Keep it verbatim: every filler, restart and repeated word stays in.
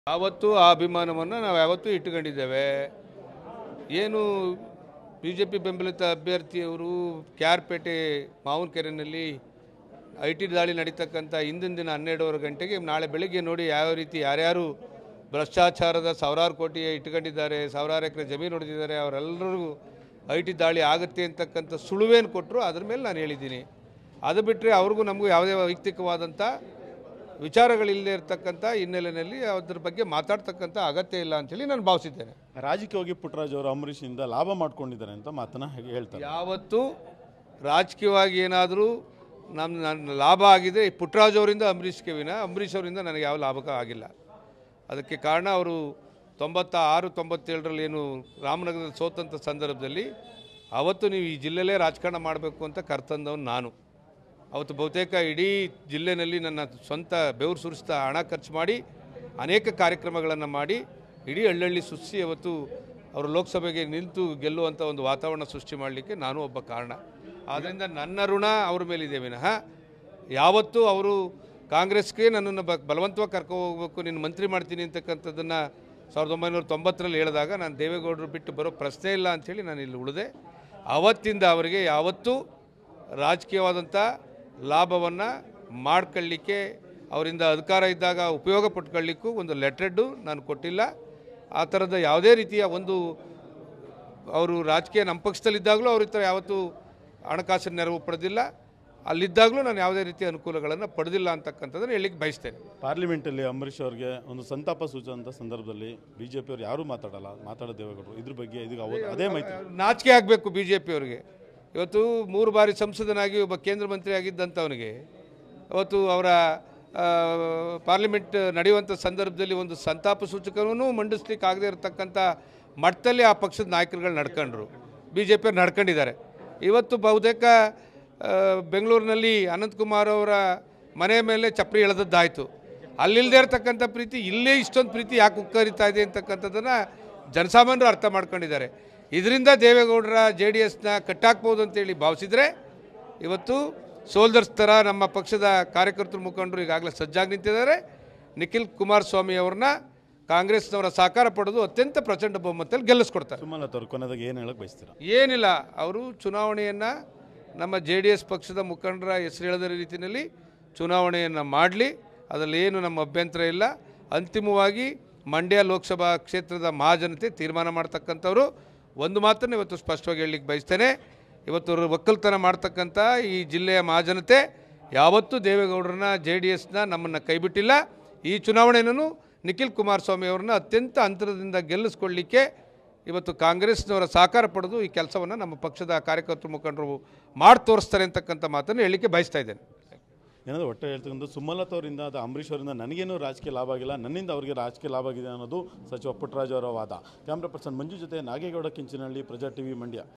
ಯಾವತ್ತೂ ಆ ಅಭಿಮಾನವನ್ನು ನಾವು ಯಾವತ್ತೂ ಇಟ್ಟುಕೊಂಡಿದ್ದೇವೆ. ಏನು ಬಿಜೆಪಿ ಬೆಂಬಲಿತ ಅಭ್ಯರ್ಥಿಯವರು ಕ್ಯಾರ್ಪೇಟೆ ಮಾವನಕೆರೆಯಲ್ಲಿ ಐ ಟಿ ದಾಳಿ ನಡೀತಕ್ಕಂಥ ಹಿಂದಿನ ದಿನ ಹನ್ನೆರಡೂವರೆ ಗಂಟೆಗೆ ನಾಳೆ ಬೆಳಗ್ಗೆ ನೋಡಿ ಯಾವ ರೀತಿ ಯಾರ್ಯಾರು ಭ್ರಷ್ಟಾಚಾರದ ಸಾವಿರಾರು ಕೋಟಿ ಇಟ್ಕೊಂಡಿದ್ದಾರೆ, ಸಾವಿರಾರು ಎಕರೆ ಜಮೀನು ಹೊಡೆದಿದ್ದಾರೆ, ಅವರೆಲ್ಲರಿಗೂ ಐ ಟಿ ದಾಳಿ ಆಗುತ್ತೆ ಅಂತಕ್ಕಂಥ ಸುಳುವೇನು ಕೊಟ್ಟರು. ಅದ್ರ ಮೇಲೆ ನಾನು ಹೇಳಿದ್ದೀನಿ. ಅದು ಬಿಟ್ಟರೆ ಅವ್ರಿಗೂ ನಮಗೂ ಯಾವುದೇ ವೈಯಕ್ತಿಕವಾದಂಥ ವಿಚಾರಗಳಿಲ್ಲದೆ ಇರತಕ್ಕಂಥ ಹಿನ್ನೆಲೆಯಲ್ಲಿ ಅದ್ರ ಬಗ್ಗೆ ಮಾತಾಡ್ತಕ್ಕಂಥ ಅಗತ್ಯ ಇಲ್ಲ ಅಂತೇಳಿ ನಾನು ಭಾವಿಸಿದ್ದೇನೆ. ರಾಜಕೀಯವಾಗಿ ಪುಟ್ಟರಾಜು ಅವರು ಅಂಬರೀಷಿಂದ ಲಾಭ ಮಾಡ್ಕೊಂಡಿದ್ದಾರೆ ಅಂತ ಮಾತನ್ನ ಹೇಳ್ತಾರೆ. ಯಾವತ್ತೂ ರಾಜಕೀಯವಾಗಿ ಏನಾದರೂ ನಮ್ಮ ನನ್ನ ಲಾಭ ಆಗಿದೆ ಪುಟ್ಟರಾಜು ಅವರಿಂದ ಅಂಬರೀಷ್ಗೆ ವಿನ ಅಂಬರೀಷ್ ಅವರಿಂದ ನನಗೆ ಯಾವ ಲಾಭ ಆಗಿಲ್ಲ. ಅದಕ್ಕೆ ಕಾರಣ ಅವರು ತೊಂಬತ್ತ ಆರು ತೊಂಬತ್ತೇಳರಲ್ಲಿ ಏನು ರಾಮನಗರದ ಸೋತಂಥ ಸಂದರ್ಭದಲ್ಲಿ ಅವತ್ತು ನೀವು ಈ ಜಿಲ್ಲೆಯಲ್ಲೇ ರಾಜಕಾರಣ ಮಾಡಬೇಕು ಅಂತ ಕರ್ತಂದವನು ನಾನು. ಅವತ್ತು ಬಹುತೇಕ ಇಡೀ ಜಿಲ್ಲೆಯಲ್ಲಿ ನನ್ನ ಸ್ವಂತ ಬೆವರು ಸುರಿಸ್ತಾ ಹಣ ಖರ್ಚು ಮಾಡಿ ಅನೇಕ ಕಾರ್ಯಕ್ರಮಗಳನ್ನು ಮಾಡಿ ಇಡೀ ಹಳ್ಳಿ ಸೃಷ್ಟಿ ಅವತ್ತು ಅವರು ಲೋಕಸಭೆಗೆ ನಿಂತು ಗೆಲ್ಲುವಂಥ ಒಂದು ವಾತಾವರಣ ಸೃಷ್ಟಿ ಮಾಡಲಿಕ್ಕೆ ನಾನು ಒಬ್ಬ ಕಾರಣ. ಆದ್ದರಿಂದ ನನ್ನ ಋಣ ಅವ್ರ ಮೇಲಿದೆ ವಿನಃ ಯಾವತ್ತೂ ಅವರು ಕಾಂಗ್ರೆಸ್ಗೆ ನನ್ನನ್ನು ಬ ಬಲವಂತವಾಗಿ ಕರ್ಕೊ ಹೋಗಬೇಕು, ನಿನ್ನ ಮಂತ್ರಿ ಮಾಡ್ತೀನಿ ಅಂತಕ್ಕಂಥದ್ದನ್ನು ಸಾವಿರದ ಒಂಬೈನೂರ ತೊಂಬತ್ತರಲ್ಲಿ ಹೇಳಿದಾಗ ನಾನು ದೇವೇಗೌಡರು ಬಿಟ್ಟು ಬರೋ ಪ್ರಶ್ನೆ ಇಲ್ಲ ಅಂಥೇಳಿ ನಾನು ಇಲ್ಲಿ ಉಳಿದೆ. ಆವತ್ತಿಂದ ಅವರಿಗೆ ಯಾವತ್ತೂ ರಾಜಕೀಯವಾದಂಥ ಲಾಭವನ್ನು ಮಾಡ್ಕೊಳ್ಳಿಕ್ಕೆ ಅವರಿಂದ ಅಧಿಕಾರ ಇದ್ದಾಗ ಉಪಯೋಗ ಪಟ್ಕೊಳ್ಳಿಕ್ಕೂ ಒಂದು ಲೆಟ್ರೆಡ್ಡು ನಾನು ಕೊಟ್ಟಿಲ್ಲ. ಆ ಥರದ ಯಾವುದೇ ರೀತಿಯ ಒಂದು ಅವರು ರಾಜಕೀಯ ನಮ್ಮ ಪಕ್ಷದಲ್ಲಿದ್ದಾಗಲೂ ಅವ್ರ ಹತ್ರ ಯಾವತ್ತೂ ಹಣಕಾಸಿನ ನೆರವು ಪಡೆದಿಲ್ಲ, ಅಲ್ಲಿದ್ದಾಗಲೂ ನಾನು ಯಾವುದೇ ರೀತಿಯ ಅನುಕೂಲಗಳನ್ನು ಪಡೆದಿಲ್ಲ ಅಂತಕ್ಕಂಥದ್ದನ್ನು ಹೇಳಲಿಕ್ಕೆ ಬಯಸ್ತೇನೆ. ಪಾರ್ಲಿಮೆಂಟಲ್ಲಿ ಅಂಬರೀಷ್ ಅವರಿಗೆ ಒಂದು ಸಂತಾಪ ಸೂಚನಂಥ ಸಂದರ್ಭದಲ್ಲಿ ಬಿ ಜೆ ಪಿಯವರು ಯಾರೂ ಮಾತಾಡಲ್ಲ, ಮಾತಾಡೋ ದೇವೇಗೌಡರು ಇದ್ರ ಬಗ್ಗೆ ಇದೀಗ ಅದೇ ಮಾಹಿತಿ ನಾಚಿಕೆ ಆಗಬೇಕು ಬಿ ಜೆ ಪಿಯವರಿಗೆ. ಇವತ್ತು ಮೂರು ಬಾರಿ ಸಂಸದನಾಗಿ ಒಬ್ಬ ಕೇಂದ್ರ ಮಂತ್ರಿ ಆಗಿದ್ದಂಥವನಿಗೆ ಅವತ್ತು ಅವರ ಪಾರ್ಲಿಮೆಂಟ್ ನಡೆಯುವಂಥ ಸಂದರ್ಭದಲ್ಲಿ ಒಂದು ಸಂತಾಪ ಸೂಚಕನೂ ಮಂಡಿಸ್ಲಿಕ್ಕೆ ಆಗದೆ ಇರತಕ್ಕಂಥ ಮಟ್ಟದಲ್ಲಿ ಆ ಪಕ್ಷದ ನಾಯಕರುಗಳು ನಡ್ಕೊಂಡ್ರು, ಬಿ ಜೆ ಪಿಯವ್ರು ನಡ್ಕೊಂಡಿದ್ದಾರೆ. ಇವತ್ತು ಬಹುತೇಕ ಬೆಂಗಳೂರಿನಲ್ಲಿ ಅನಂತಕುಮಾರ್ ಅವರ ಮನೆ ಮೇಲೆ ಚಪ್ಪರಿ ಎಳೆದದ್ದಾಯಿತು. ಅಲ್ಲಿಲ್ಲದೆ ಇರತಕ್ಕಂಥ ಪ್ರೀತಿ ಇಲ್ಲೇ ಇಷ್ಟೊಂದು ಪ್ರೀತಿ ಯಾಕೆ ಉಕ್ಕರಿತಾ ಇದೆ ಅಂತಕ್ಕಂಥದ್ದನ್ನು ಜನಸಾಮಾನ್ಯರು ಅರ್ಥ ಮಾಡ್ಕೊಂಡಿದ್ದಾರೆ. ಇದರಿಂದ ದೇವೇಗೌಡರ ಜೆ ಡಿ ಎಸ್ನ ಕಟ್ಟಾಕ್ಬೋದು ಅಂತೇಳಿ ಭಾವಿಸಿದರೆ ಇವತ್ತು ಸೋಲ್ದರ್ಸ್ ಥರ ನಮ್ಮ ಪಕ್ಷದ ಕಾರ್ಯಕರ್ತರು ಮುಖಂಡರು ಈಗಾಗಲೇ ಸಜ್ಜಾಗಿ ನಿಂತಿದ್ದಾರೆ. ನಿಖಿಲ್ ಕುಮಾರಸ್ವಾಮಿ ಅವ್ರನ್ನ ಕಾಂಗ್ರೆಸ್ನವರ ಸಹಕಾರ ಪಡೆದು ಅತ್ಯಂತ ಪ್ರಚಂಡ ಬಹುಮತದಲ್ಲಿ ಗೆಲ್ಲಿಸ್ಕೊಡ್ತಾರೆ. ಸುಮಲತಾ ಅವರು ಕೊನೆದಾಗ ಏನು ಹೇಳಕ್ಕೆ ಬಯಸ್ತೀರಾ? ಏನಿಲ್ಲ, ಅವರು ಚುನಾವಣೆಯನ್ನು ನಮ್ಮ ಜೆ ಡಿ ಎಸ್ ಪಕ್ಷದ ಮುಖಂಡರ ಹೆಸರು ಹೇಳಿದ ರೀತಿಯಲ್ಲಿ ಚುನಾವಣೆಯನ್ನು ಮಾಡಲಿ, ಅದರಲ್ಲಿ ಏನು ನಮ್ಮ ಅಭ್ಯಂತರ ಇಲ್ಲ. ಅಂತಿಮವಾಗಿ ಮಂಡ್ಯ ಲೋಕಸಭಾ ಕ್ಷೇತ್ರದ ಮಹಾಜನತೆ ತೀರ್ಮಾನ ಮಾಡ್ತಕ್ಕಂಥವ್ರು. ಒಂದು ಮಾತನ್ನು ಇವತ್ತು ಸ್ಪಷ್ಟವಾಗಿ ಹೇಳಲಿಕ್ಕೆ ಬಯಸ್ತೇನೆ, ಇವತ್ತು ಒಕ್ಕಲ್ತನ ಮಾಡ್ತಕ್ಕಂಥ ಈ ಜಿಲ್ಲೆಯ ಮಹಾಜನತೆ ಯಾವತ್ತೂ ದೇವೇಗೌಡರನ್ನ ಜೆ ಡಿ ಎಸ್ನ ನಮ್ಮನ್ನು ಕೈಬಿಟ್ಟಿಲ್ಲ. ಈ ಚುನಾವಣೆಯನ್ನು ನಿಖಿಲ್ ಕುಮಾರಸ್ವಾಮಿ ಅವ್ರನ್ನ ಅತ್ಯಂತ ಅಂತರದಿಂದ ಗೆಲ್ಲಿಸ್ಕೊಳ್ಳಿಕ್ಕೆ ಇವತ್ತು ಕಾಂಗ್ರೆಸ್ನವರ ಸಹಕಾರ ಪಡೆದು ಈ ಕೆಲಸವನ್ನು ನಮ್ಮ ಪಕ್ಷದ ಕಾರ್ಯಕರ್ತರು ಮುಖಂಡರು ಮಾಡಿ ತೋರಿಸ್ತಾರೆ ಅಂತಕ್ಕಂಥ ಮಾತನ್ನು ಹೇಳಲಿಕ್ಕೆ ಬಯಸ್ತಾ ಇದ್ದೇನೆ. ಏನಾದರೂ ಒಟ್ಟೆ ಹೇಳ್ತಕ್ಕಂಥ ಸುಮಲತಾ ಅವರಿಂದ ಅದು ಅಂಬರೀಷ್ ಅವರಿಂದ ನನಗೇನು ರಾಜಕೀಯ ಲಾಭ ಆಗಿಲ್ಲ, ನನ್ನಿಂದ ಅವರಿಗೆ ರಾಜಕೀಯ ಲಾಭ ಆಗಿದೆ ಅನ್ನೋದು ಸಚಿವ ಪುಟ್ಟರಾಜು ಅವರ ವಾದ. ಕ್ಯಾಮ್ರಾ ಪರ್ಸನ್ ಮಂಜು ಜೊತೆ ನಾಗೇಗೌಡ ಕಿಂಚಿನಹಳ್ಳಿ, ಪ್ರಜಾ ಟಿವಿ ಮಂಡ್ಯ.